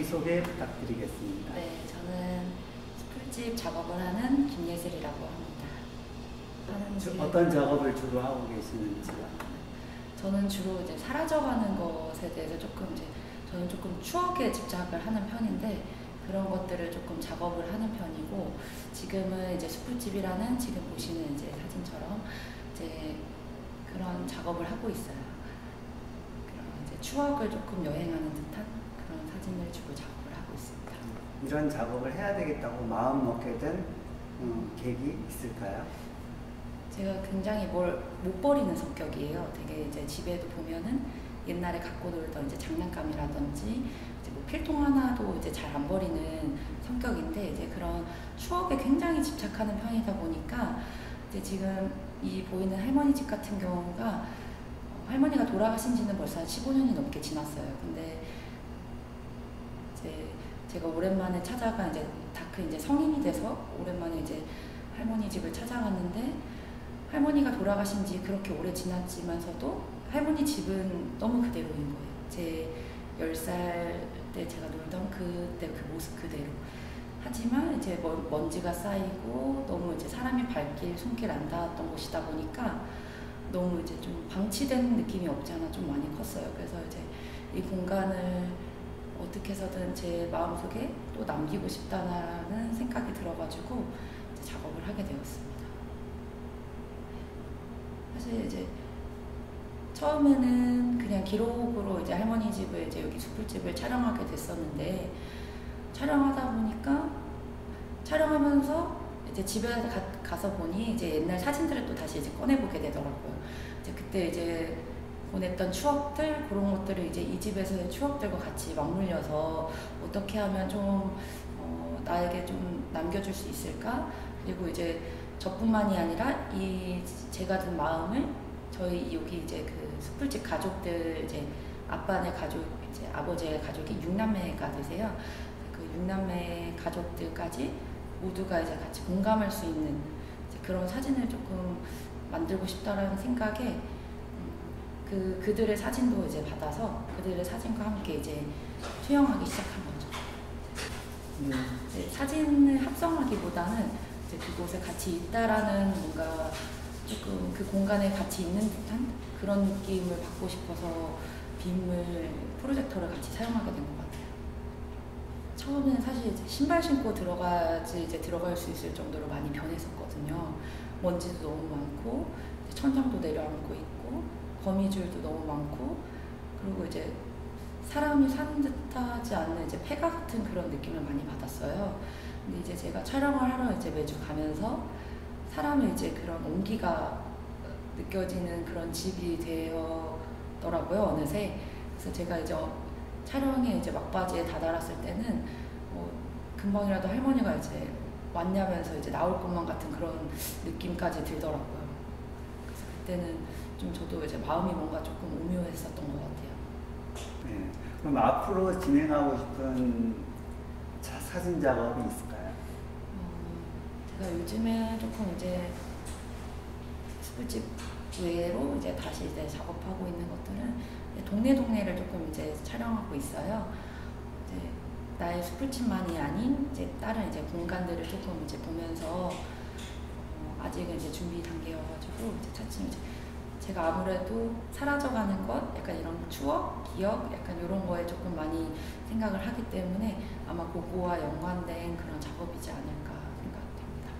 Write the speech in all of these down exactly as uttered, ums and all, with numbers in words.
자기소개 부탁드리겠습니다. 네, 저는 스풀집 작업을 하는 김예슬이라고 합니다. 하는지... 어떤 작업을 주로 하고 계시는지요? 저는 주로 이제 사라져가는 것에 대해서 조금 이제 저는 조금 추억에 집착을 하는 편인데 그런 것들을 조금 작업을 하는 편이고 지금은 이제 스풀집이라는 지금 보시는 이제 사진처럼 이제 그런 작업을 하고 있어요. 그런 이제 추억을 조금 여행하는 듯한 그런 사진을 주로 작업을 하고 있습니다. 이런 작업을 해야 되겠다고 마음 먹게 된 음, 계기 있을까요? 제가 굉장히 뭘 못 버리는 성격이에요. 되게 이제 집에도 보면은 옛날에 갖고 놀던 이제 장난감이라든지 이제 뭐 필통 하나도 이제 잘 안 버리는 성격인데 이제 그런 추억에 굉장히 집착하는 편이다 보니까 이제 지금 이 보이는 할머니 집 같은 경우가 할머니가 돌아가신 지는 벌써 한 십오 년이 넘게 지났어요. 근데 이제 제가 오랜만에 찾아가 이제 다크 이제 성인이 돼서 오랜만에 이제 할머니 집을 찾아갔는데 할머니가 돌아가신 지 그렇게 오래 지났지만서도 할머니 집은 너무 그대로인 거예요. 제 열 살 때 제가 놀던 그때 그 모습 그대로. 하지만 이제 먼지가 쌓이고 너무 이제 사람이 발길, 손길 안 닿았던 곳이다 보니까 너무 이제 좀 방치된 느낌이 없지 않아 좀 많이 컸어요. 그래서 이제 이 공간을 어떻게 해서든 제 마음속에 또 남기고 싶다는 생각이 들어가지고 이제 작업을 하게 되었습니다. 사실 이제 처음에는 그냥 기록으로 이제 할머니 집을 이제 여기 숯불집을 촬영하게 됐었는데 촬영하다 보니까 촬영하면서 이제 집에 가, 가서 보니 이제 옛날 사진들을 또 다시 이제 꺼내보게 되더라고요. 이제 그때 이제 보냈던 추억들 그런 것들을 이제 이 집에서의 추억들과 같이 맞물려서 어떻게 하면 좀 어, 나에게 좀 남겨줄 수 있을까? 그리고 이제 저뿐만이 아니라 이 제가 든 마음을 저희 여기 이제 그 숯불집 가족들 이제 아빠네 가족 이제 아버지의 가족이 육 남매가 되세요. 그 육 남매 가족들까지 모두가 이제 같이 공감할 수 있는 이제 그런 사진을 조금 만들고 싶다라는 생각에 그 그들의 사진도 이제 받아서 그들의 사진과 함께 이제 투영하기 시작한 거죠. 음. 이제 사진을 합성하기보다는 이제 그곳에 같이 있다라는 뭔가 조금 그 공간에 같이 있는 듯한 그런 느낌을 받고 싶어서 빔을 프로젝터를 같이 사용하게 된 것 같아요. 처음에는 사실 이제 신발 신고 들어가지 이제 들어갈 수 있을 정도로 많이 변했었거든요. 먼지도 너무 많고 천장도 내려앉고 있고 거미줄도 너무 많고 그리고 이제 사람이 사는 듯하지 않는 이제 폐가 같은 그런 느낌을 많이 받았어요. 근데 이제 제가 촬영을 하러 이제 매주 가면서 사람의 이제 그런 온기가 느껴지는 그런 집이 되었더라고요, 어느새. 그래서 제가 이제 촬영에 이제 막바지에 다다랐을 때는 뭐 금방이라도 할머니가 이제 왔냐면서 이제 나올 것만 같은 그런 느낌까지 들더라고요. 그래서 그때는 좀 저도 이제 마음이 뭔가 조금 오묘했었던 것 같아요. 네. 그럼 앞으로 진행하고 싶은 자, 사진 작업이 있을까요? 어, 제가 요즘에 조금 이제 숯불집 외로 이제 다시 이제 작업하고 있는 것들은 동네 동네를 조금 이제 촬영하고 있어요. 이제 나의 숯불집만이 아닌 이제 다른 이제 공간들을 조금 이제 보면서 어, 아직은 이제 준비 단계여가지고 이제 차츰 이제 제가 아무래도 사라져가는 것, 약간 이런 추억, 기억, 약간 이런 거에 조금 많이 생각을 하기 때문에 아마 그거와 연관된 그런 작업이지 않을까 생각됩니다.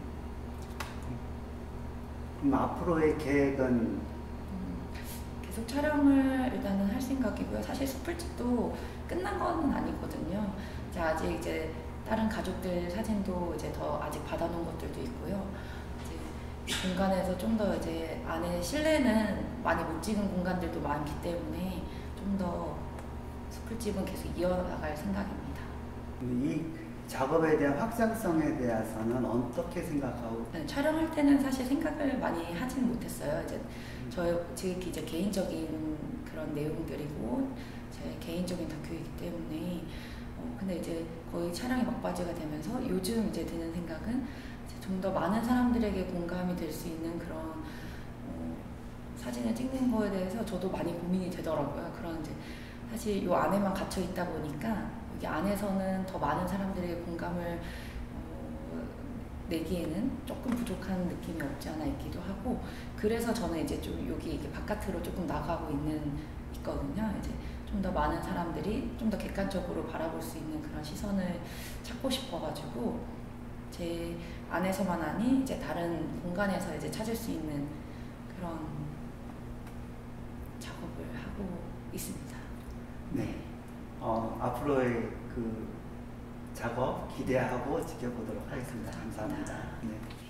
그럼 앞으로의 계획은? 음, 계속 촬영을 일단은 할 생각이고요. 사실 숯불집도 끝난 건 아니거든요. 이제 아직 이제 다른 가족들 사진도 이제 더 아직 받아놓은 것들도 있고요. 공간에서 좀 더 이제 안에 실내는 많이 못 찍은 공간들도 많기 때문에 좀 더 숯불집은 계속 이어나갈 생각입니다. 이 작업에 대한 확장성에 대해서는 어떻게 생각하고? 네, 촬영할 때는 사실 생각을 많이 하지는 못했어요. 이제 저의 제 이제 개인적인 그런 내용들이고 제 개인적인 다큐이기 때문에 어, 근데 이제 거의 촬영이 막바지가 되면서 요즘 이제 드는 생각은 좀 더 많은 사람들에게 공감이 될 수 있는 그런 어, 사진을 찍는 거에 대해서 저도 많이 고민이 되더라고요. 그런 이제 사실 요 안에만 갇혀 있다 보니까 이게 안에서는 더 많은 사람들의 공감을 어, 내기에는 조금 부족한 느낌이 없지 않아 있기도 하고, 그래서 저는 이제 좀 여기 이게 바깥으로 조금 나가고 있는 있거든요. 이제 좀 더 많은 사람들이 좀 더 객관적으로 바라볼 수 있는 그런 시선을 찾고 싶어가지고 제 안에서만 아니 이제 다른 공간에서 이제 찾을 수 있는 그런 작업을 하고 있습니다. 네. 어, 앞으로의 그 작업 기대하고 지켜보도록 하겠습니다. 감사합니다. 네.